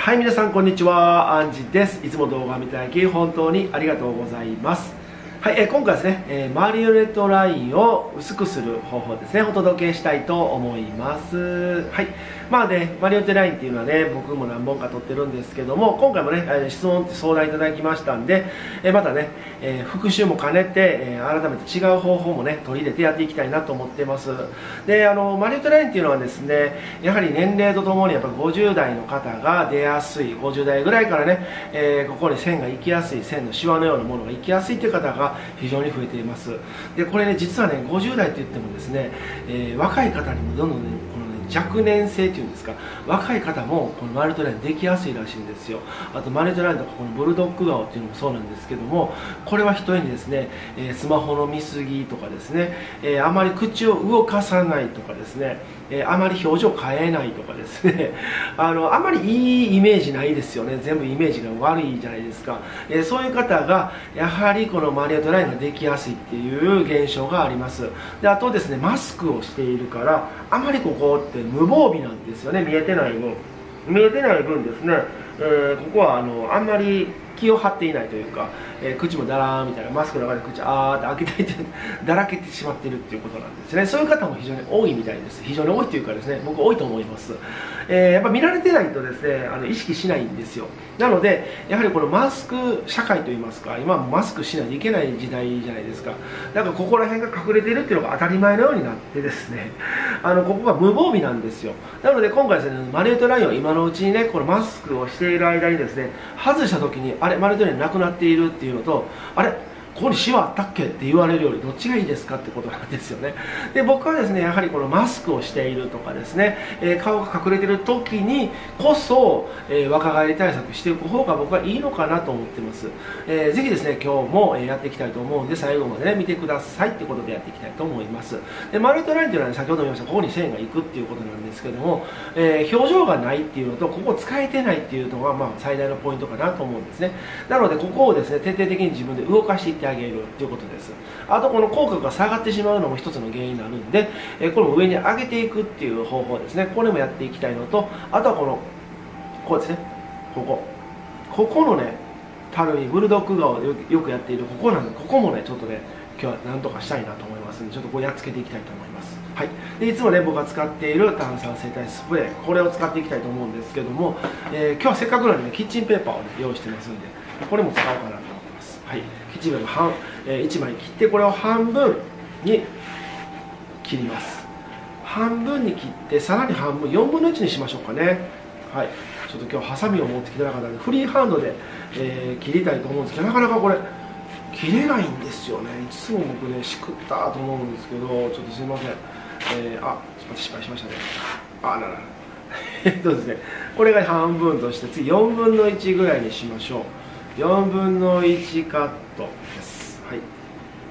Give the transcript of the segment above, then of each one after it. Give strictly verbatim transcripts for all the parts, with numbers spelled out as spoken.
はい、皆さんこんにちは、アンジです。いつも動画を見ていただき本当にありがとうございます。はい、えー、今回ですね、えー、マリオネットラインを薄くする方法ですね、お届けしたいと思います。はい、まあね、マリオネットラインっていうのはね、僕も何本か撮ってるんですけども、今回もね、えー、質問って相談いただきましたんで、えー、またね、えー、復習も兼ねて、えー、改めて違う方法もね、取り入れてやっていきたいなと思ってます。で、あの、マリオネットラインっていうのはですね、やはり年齢とともにやっぱごじゅう代の方が出やすい、ごじゅう代ぐらいからね、えー、ここに線が行きやすい、線のシワのようなものが行きやすいという方が非常に増えています。でこれね、実はね、ごじゅう代といってもですね、えー、若い方にもどんどんね、このね、若年性というんですか、若い方もこのマリオネットラインできやすいらしいんですよ。あとマリオネットラインとかこのブルドッグ顔っていうのもそうなんですけども、これはひとえにですね、えー、スマホの見過ぎとかですね、えー、あまり口を動かさないとかですね、えー、あまり表情変えないとかですねあのあまりいいイメージないですよね。全部イメージが悪いじゃないですか。えー、そういう方がやはりこのマリオネットラインができやすいっていう現象があります。であとですね、マスクをしているからあまりここって無防備なんですよね。見えてない分見えてない分ですね、えー、ここはあのあんまり気を張っていないというか、えー、口もだらーみたいな、マスクの中で口あーって開けていてだらけてしまっているっていうことなんですね。そういう方も非常に多いみたいです。非常に多いというかですね、僕多いと思います。えー、やっぱ見られてないとですね、あの意識しないんですよ。なのでやはりこのマスク社会といいますか、今はマスクしないといけない時代じゃないですか。だからここら辺が隠れているっていうのが当たり前のようになってですね、あのここが無防備なんですよ。なので今回ですね、マリオネットラインを今のうちにね、このマスクをしている間にですね、外した時にあれマリオネットラインなくなっているっていうのと、あれここにシワあったっけって言われるよりどっちがいいですかってことなんですよね。で僕はですね、やはりこのマスクをしているとかですね、えー、顔が隠れている時にこそ、えー、若返り対策していく方が僕はいいのかなと思ってます。えー、ぜひですね、今日もやっていきたいと思うんで、最後までね見てくださいってことでやっていきたいと思います。でマリオネットラインというのは、ね、先ほども言いましたここに線が行くっていうことなんですけども、えー、表情がないっていうのとここ使えてないっていうのが、まあ、最大のポイントかなと思うんですね。なのでここをですね、徹底的に自分で動かしていってあげるということです。あとこの口角が下がってしまうのも一つの原因になるんで、えこれも上に上げていくっていう方法ですね。これもやっていきたいのと、あとはこのこうですね、ここここのね、たるみブルドッグ顔でよくやっているここなんで、ここもねちょっとね今日は何とかしたいなと思いますので、ちょっとこうやっつけていきたいと思います。はい、でいつもね僕が使っている炭酸整体スプレー、これを使っていきたいと思うんですけども、えー、今日はせっかくなんで、ね、キッチンペーパーを、ね、用意してますんで、これも使おうかなと思ってます。はい、キッチンペーパー半、えー、いちまい切って、これを半分に切ります。半分に切って、さらに半分、よんぶんのいちにしましょうかね。はい、ちょっと今日ハサミを持ってきてなかったのでフリーハンドで、えー、切りたいと思うんですけど、なかなかこれ切れないんですよね。いつも僕ねしくったと思うんですけど、ちょっとすいません。えー、あ、失敗しましたね。あらららえっとですね、これが半分として、次よんぶんのいちぐらいにしましょう。よんぶんのいちカットです。はい、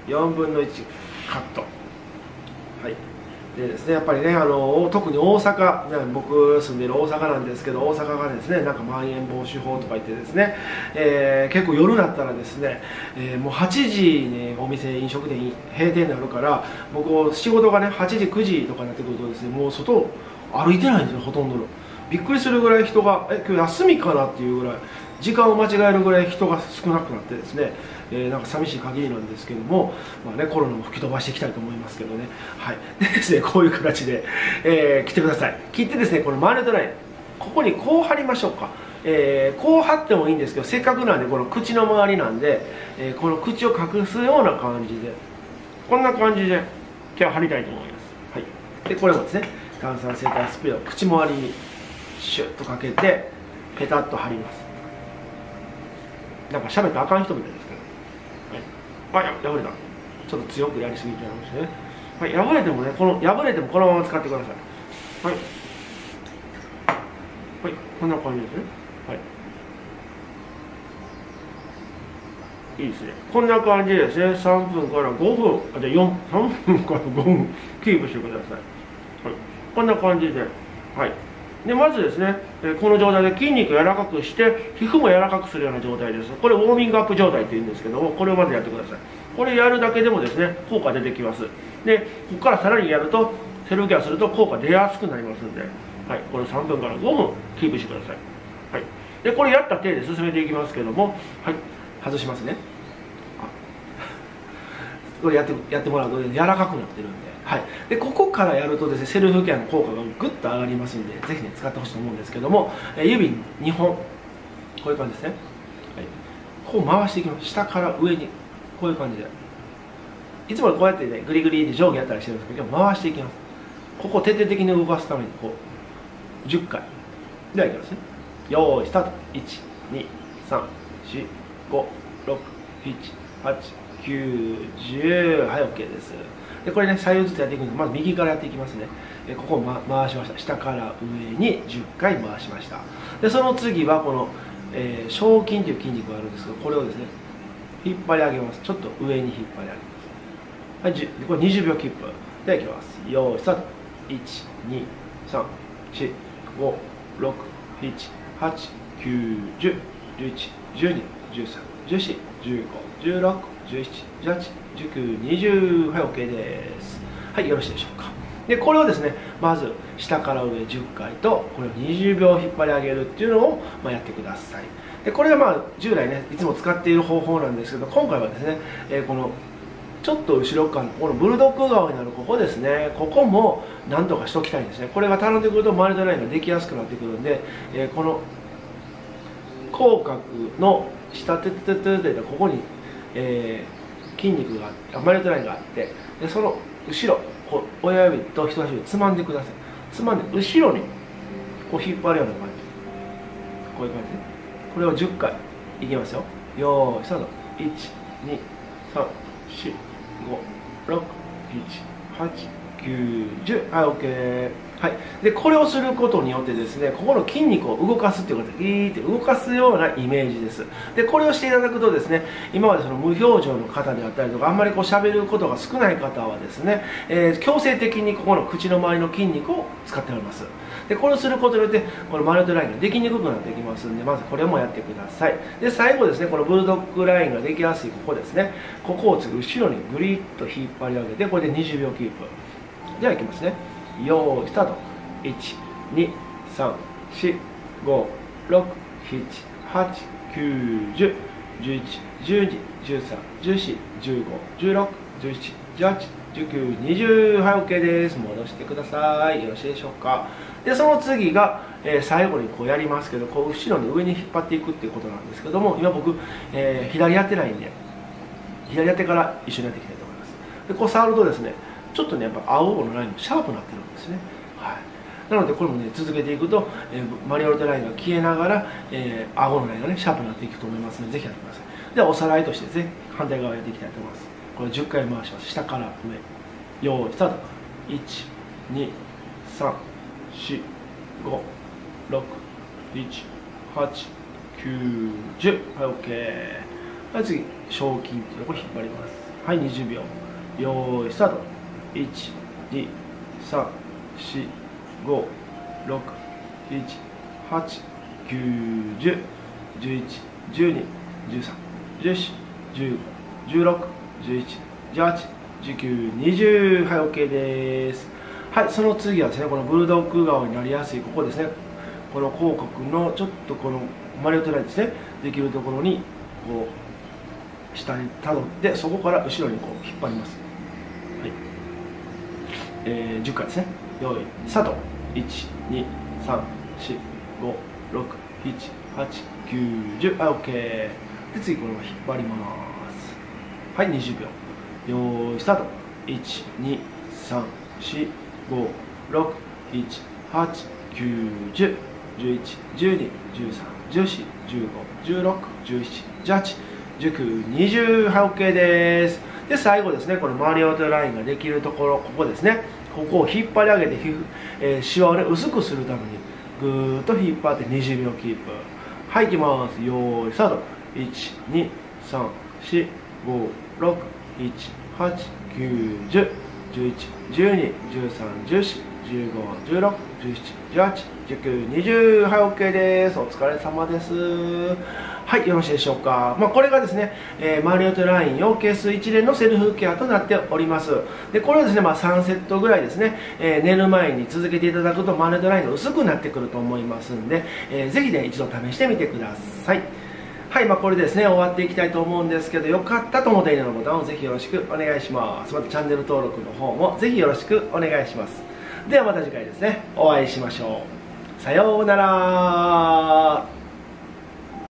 よんぶんのいちカット。はい、でですね、やっぱりね、あの特に大阪、ね、僕住んでいる大阪なんですけど、大阪がですね、なんかまん延防止法とか言ってですね、えー、結構夜になったらですね、えー、もうはちじにお店、飲食店閉店になるから、僕仕事がねはちじくじとかになってくるとですね、もう外歩いてないんですよ、ほとんどの。びっくりするぐらい人が、え今日休みかなっていうぐらい、時間を間違えるぐらい人が少なくなってですね、えー、なんか寂しい限りなんですけども、まあね、コロナも吹き飛ばしていきたいと思いますけどね。はい、でですね、こういう形で、えー、切ってください。切ってですね、このマリオネットライン、ここにこう貼りましょうか。えー、こう貼ってもいいんですけど、せっかくなんでこの口の周りなんで、えー、この口を隠すような感じで、こんな感じで今日は貼りたいと思います。はい、でこれもですね、炭酸整体スプレーを口周りにシュッとかけてペタッと貼ります。なんか喋ったらあかん人みたいですけど、はい、あ、破れた。ちょっと強くやりすぎちゃいましたね。はい、破れてもね、この破れてもこのまま使ってください。はい、はい、こんな感じですね。はい、いいですね。こんな感じでですね、さんぷんからごふん、あ、じゃあよん、さんぷんからごふんキープしてください。はい、こんな感じで、はい。でまずですね、この状態で筋肉を柔らかくして皮膚も柔らかくするような状態です。これウォーミングアップ状態っていうんですけども、これをまずやってください。これやるだけでもですね、効果出てきます。でここからさらにやると、セルフケアすると効果出やすくなりますんで、はい、これさんぷんからごふんキープしてください。 はい、でこれやった手で進めていきますけども、はい、外しますね。これやってやってもらうと柔らかくなってるんで、はい、でここからやるとですね、セルフケアの効果がぐっと上がりますんで、ぜひね使ってほしいと思うんですけども、え指にほん、こういう感じですね、はい、こう回していきます。下から上にこういう感じで、いつもこうやってねグリグリで上下やったりしてるんですけど、今日回していきます。ここを徹底的に動かすためにこうじゅっかいではいきますね。よーいスタート。いち、に、さん、よん、ご、ろく、なな、はち、きゅう、じゅう、はい OK です。でこれね左右ずつやっていくんです。まず右からやっていきますね。えここを、ま、回しました。下から上にじゅっかい回しました。でその次はこの、えー、小筋という筋肉があるんですけど、これをですね引っ張り上げます。ちょっと上に引っ張り上げます。はい、これにじゅうびょうキープではいきます。よーいスタート。いち、に、さん、よん、ご、ろく、なな、はち、きゅう、じゅう、じゅういち、じゅうに、じゅうさん、じゅうよん、じゅうご、じゅうろく、じゅうなな、じゅうはち、じゅうきゅう、にじゅう、はい OK です。はい、よろしいでしょうか。でこれをですねまず下から上じゅっかいとこれをにじゅうびょう引っ張り上げるっていうのを、まあ、やってください。でこれはまあ従来ねいつも使っている方法なんですけど、今回はですね、えー、このちょっと後ろ側のこのブルドッグ側になるここですね、ここもなんとかしておきたいんですね。これが頼んでくるとマイルドラインができやすくなってくるんで、えー、この口角の下てててててここに、えー、筋肉があってマイルドラインがあって、でその後ろこう親指と人差し指つまんでください。つまんで後ろにこう引っ張るような感じ、こういう感じでこれをじゅっかいいきますよ。よーいスタート。いち、に、さん、よん、ご、ろく、なな、はち、きゅう、じゅう、はい OK。 はい、でこれをすることによってですね、ここの筋肉を動かすっていうことでギーって動かすようなイメージです。でこれをしていただくとですね、今までその無表情の方であったりとかあんまりこう喋ることが少ない方はですね、えー、強制的にここの口の周りの筋肉を使っております。でこれをすることによってこのマイルドラインができにくくなってきますんで、まずこれもやってください。で最後ですね、このブルドッグラインができやすいここですね、ここを次後ろにグリッと引っ張り上げて、これでにじゅうびょうキープではいきますね。よーいスタート。いち、に、さん、よん、ご、ろく、なな、はち、きゅう、じゅう、じゅういち、じゅうに、じゅうさん、じゅうよん、じゅうご、じゅうろく、じゅうなな、じゅうはち、じゅうきゅう、にじゅう、はい OK です。戻してください。よろしいでしょうか。でその次が、えー、最後にこうやりますけど、こう後ろに上に引っ張っていくっていうことなんですけども、今僕、えー、左やってないんで左やってから一緒にやっていきたいと思います。でこう触るとですね、ちょっとねやっぱ青のラインもシャープになってるんですね。はい、なのでこれもね続けていくと、えー、マリオルテラインが消えながら、えー、顎のラインがねシャープになっていくと思いますので、ぜひやってください。ではおさらいとしてですね、反対側やっていきたいと思います。これじゅっかい回します。下から上。よーいスタート。いち、に、さん、よん、ご、ろく、なな、はち、きゅう、じゅう。はい OK。はい、次小筋っていうところ引っ張ります。はい、にじゅうびょう。よーいスタート。いち、に、さん、よん、ご、ろく、なな、はち、きゅう、じゅう、じゅういち、じゅうに、じゅうさん、じゅうよん、じゅうご、じゅうろく、じゅういち、じゅうはち、じゅうきゅう、にじゅう。はい OK です。はい、その次はですね、このブルドッグ顔になりやすいここですね、この口角のちょっとこのマリオテラインですねできるところにこう下にたどって、そこから後ろにこう引っ張ります。はい、えー、じゅっかいですね。よいスタート。いち、に、さん、よん、ご、ろく、なな、はち、きゅう、じゅう。はい OK。 で次これを引っ張ります。はい、にじゅうびょう。よいスタート。いち、に、さん、よん、ご、ろく、なな、はち、きゅう、じゅう、じゅういち、じゅうに、じゅうさん、じゅうよん、じゅうご、じゅうろく、じゅうなな、じゅうはち、じゅうきゅう、にじゅう。はい OK です。で最後ですね、このマリオテラインができるところ、ここですね、ここを引っ張り上げて皮膚、えー、シワを、ね、薄くするためにぐーっと引っ張ってにじゅうびょうキープ。はい、いきます。よーいスタート。いち、に、さん、よん、ご、ろく、なな、はち、きゅう、じゅう、じゅういち、じゅうに、じゅうさん、じゅうよん、じじゅうご、じゅうろく、じゅうなな、じゅうはち、じゅうきゅう、にじゅう。はい、OK です。お疲れ様です。はい、よろしいでしょうか。まあ、これがですね、えー、マリオットライン要係数一連のセルフケアとなっております。で、これはですね、まあ、さんセットぐらいですね、えー、寝る前に続けていただくとマリオットラインが薄くなってくると思いますんで、えー、ぜひね、一度試してみてください。はい、まあ、これでですね、終わっていきたいと思うんですけど、よかったと思ったらいいねのボタンをぜひよろしくお願いします。またチャンネル登録の方もぜひよろしくお願いします。ではまた次回ですね、お会いしましょう。さようなら。